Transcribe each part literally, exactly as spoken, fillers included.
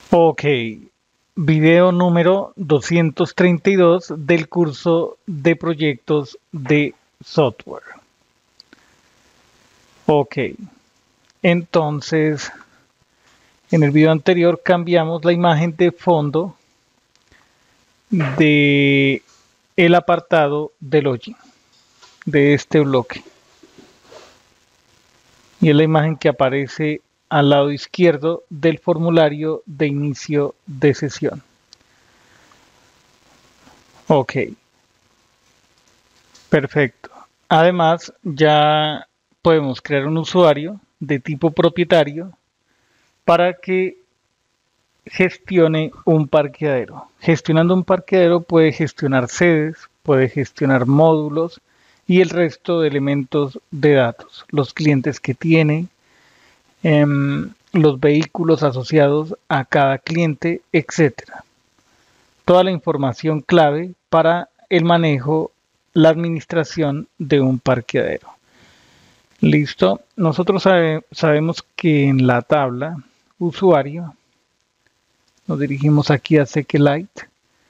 Ok, video número doscientos treinta y dos del curso de proyectos de software. Ok, entonces en el video anterior cambiamos la imagen de fondo de el apartado de login de este bloque. Y es la imagen que aparece al lado izquierdo del formulario de inicio de sesión. Ok, perfecto. Además, ya podemos crear un usuario de tipo propietario para que gestione un parqueadero. Gestionando un parqueadero puede gestionar sedes, puede gestionar módulos y el resto de elementos de datos, los clientes que tiene, eh, los vehículos asociados a cada cliente, etcétera. Toda la información clave para el manejo, la administración de un parqueadero. Listo. Nosotros sabe, sabemos que en la tabla usuario, nos dirigimos aquí a SQLite.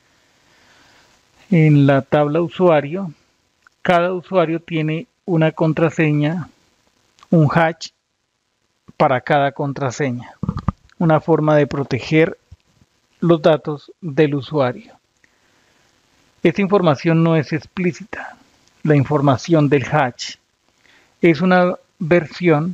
En la tabla usuario, cada usuario tiene una contraseña, un hash para cada contraseña. Una forma de proteger los datos del usuario. Esta información no es explícita. La información del hash es una versión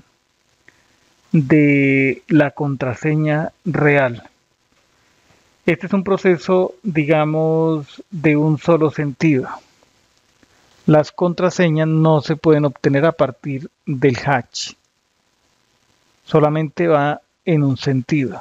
de la contraseña real. Este es un proceso, digamos, de un solo sentido. Las contraseñas no se pueden obtener a partir del hash. Solamente va en un sentido.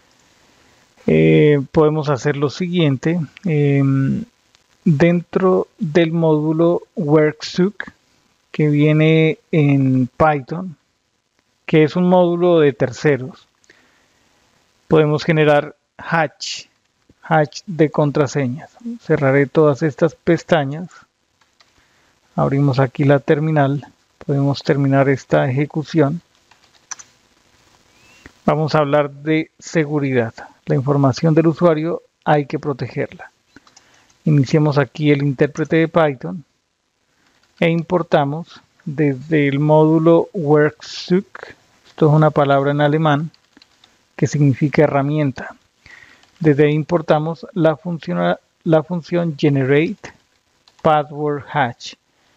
Eh, podemos hacer lo siguiente. Eh, dentro del módulo worksuck que viene en Python, que es un módulo de terceros, podemos generar hash, hash de contraseñas. Cerraré todas estas pestañas. Abrimos aquí la terminal. Podemos terminar esta ejecución. Vamos a hablar de seguridad. La información del usuario hay que protegerla. Iniciemos aquí el intérprete de Python e importamos desde el módulo worksuck. Esto es una palabra en alemán que significa herramienta. Desde ahí importamos la función, la función generate password hash.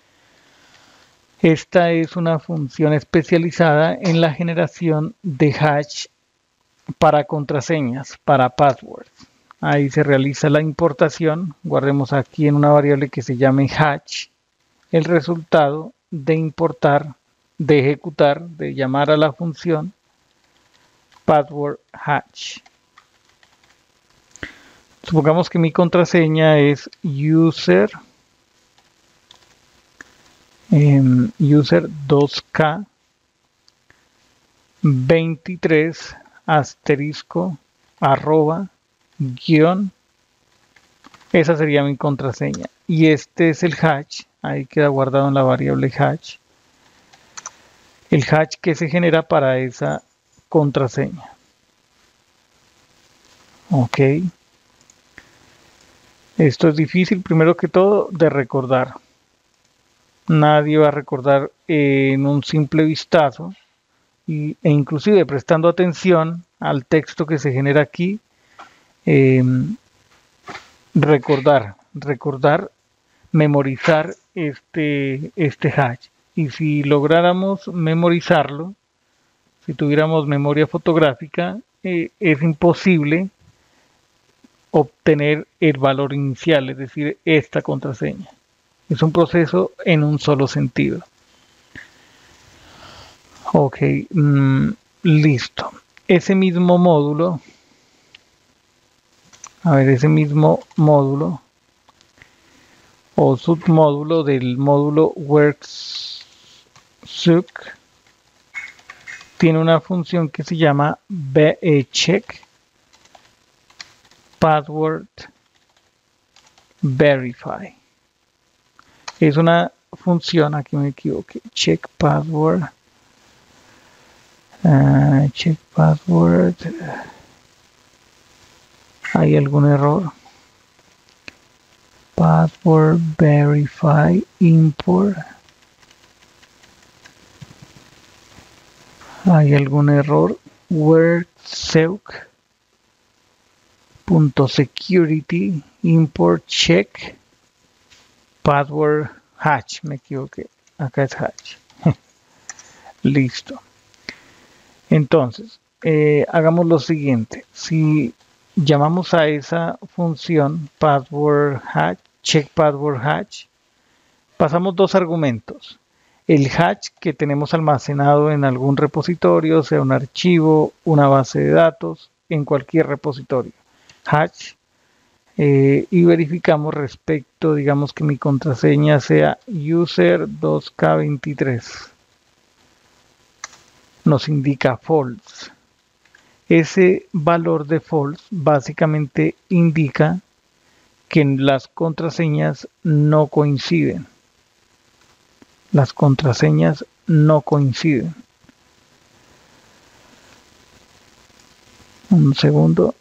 Esta es una función especializada en la generación de hash para contraseñas, para passwords. Ahí se realiza la importación. Guardemos aquí en una variable que se llame hash el resultado de importar, de ejecutar, de llamar a la función password hash. Supongamos que mi contraseña es user Um, user dos K veintitrés asterisco arroba guión. Esa sería mi contraseña. Y este es el hash. Ahí queda guardado en la variable hash. El hash que se genera para esa contraseña. Ok. Esto es difícil, primero que todo, de recordar. Nadie va a recordar en un simple vistazo y, e inclusive prestando atención al texto que se genera aquí, eh, recordar, recordar, memorizar este, este hash. Y si lográramos memorizarlo, si tuviéramos memoria fotográfica, eh, es imposible obtener el valor inicial, es decir, esta contraseña. Es un proceso en un solo sentido. Ok, mmm, listo. Ese mismo módulo, a ver, ese mismo módulo o submódulo del módulo worksuck tiene una función que se llama check password verify. Es una función, aquí me equivoqué, check password, uh, check password ¿Hay algún error? Password verify import. ¿Hay algún error? wordseuk.security import check password hatch. Me equivoqué. Acá es hatch. Listo. Entonces, eh, hagamos lo siguiente. Si llamamos a esa función password hatch, check password hatch, pasamos dos argumentos. El hatch que tenemos almacenado en algún repositorio, sea un archivo, una base de datos, en cualquier repositorio. Hatch. Eh, y verificamos respecto, digamos que mi contraseña sea user dos K veintitrés. Nos indica false. Ese valor de false básicamente indica que las contraseñas no coinciden. Las contraseñas no coinciden. Un segundo.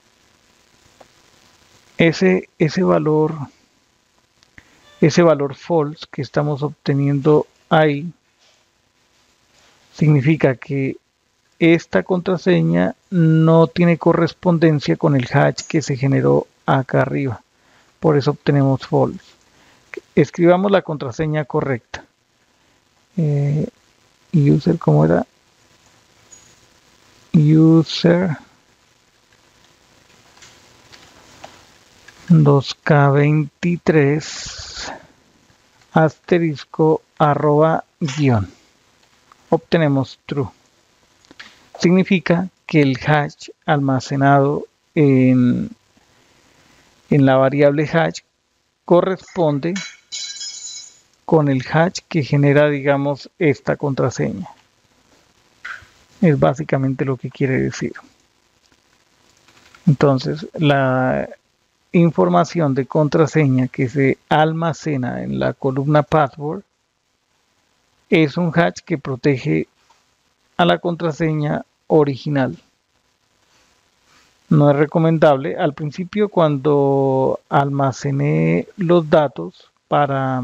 Ese, ese valor, ese valor false que estamos obteniendo ahí significa que esta contraseña no tiene correspondencia con el hash que se generó acá arriba. Por eso obtenemos false. Escribamos la contraseña correcta. Eh, user, ¿cómo era? User dos K veintitrés asterisco arroba guión. Obtenemos true. Significa que el hash almacenado en, en la variable hash corresponde con el hash que genera, digamos, esta contraseña. Es básicamente lo que quiere decir. Entonces, la información de contraseña que se almacena en la columna password es un hash que protege a la contraseña original. No es recomendable. Al principio, cuando almacené los datos para,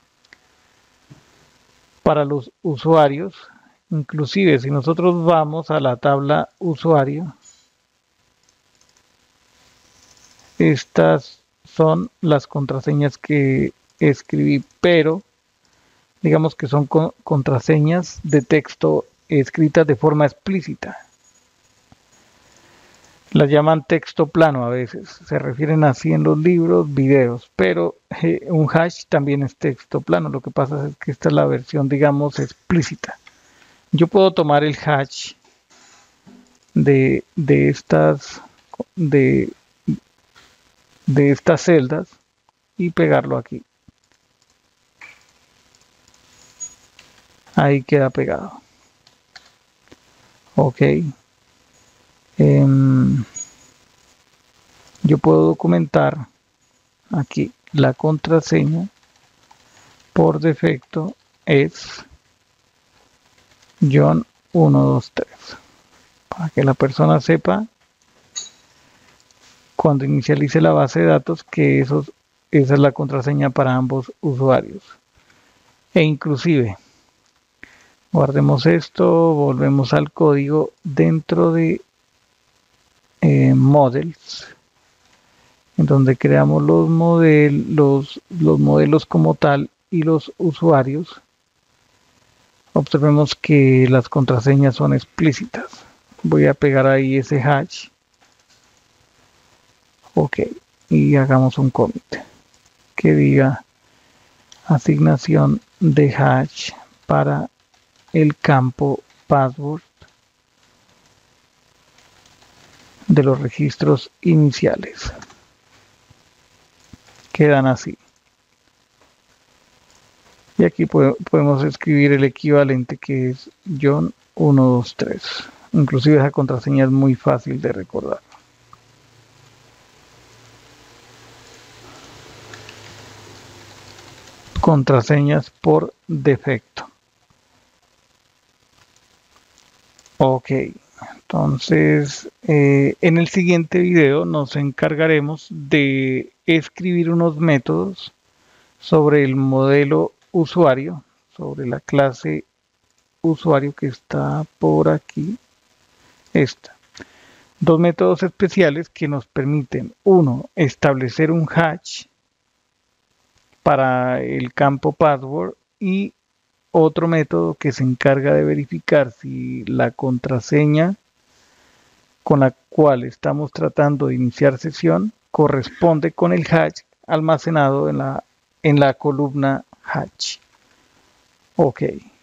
para los usuarios, inclusive si nosotros vamos a la tabla usuario, estas son las contraseñas que escribí, pero digamos que son contraseñas de texto escritas de forma explícita. Las llaman texto plano a veces, se refieren así en los libros, videos, pero eh, un hash también es texto plano. Lo que pasa es que esta es la versión, digamos, explícita. Yo puedo tomar el hash de, de estas de, de estas celdas y pegarlo aquí. Ahí queda pegado. Ok. Um, yo puedo documentar aquí la contraseña. Por defecto es John uno dos tres. Para que la persona sepa cuando inicialice la base de datos que esos, esa es la contraseña para ambos usuarios. E inclusive, guardemos esto, volvemos al código dentro de eh, models, en donde creamos los modelos, los, los modelos como tal y los usuarios. Observemos que las contraseñas son explícitas. Voy a pegar ahí ese hash. Ok, y hagamos un commit que diga asignación de hash para el campo password de los registros iniciales. Quedan así. Y aquí podemos escribir el equivalente que es John uno dos tres. Inclusive esa contraseña es muy fácil de recordar. Contraseñas por defecto. Ok, Entonces, eh, en el siguiente video nos encargaremos de escribir unos métodos sobre el modelo usuario, sobre la clase usuario que está por aquí, esta. Dos métodos especiales que nos permiten, uno, establecer un hash para el campo password y otro método que se encarga de verificar si la contraseña con la cual estamos tratando de iniciar sesión corresponde con el hash almacenado en la, en la columna hash. Ok.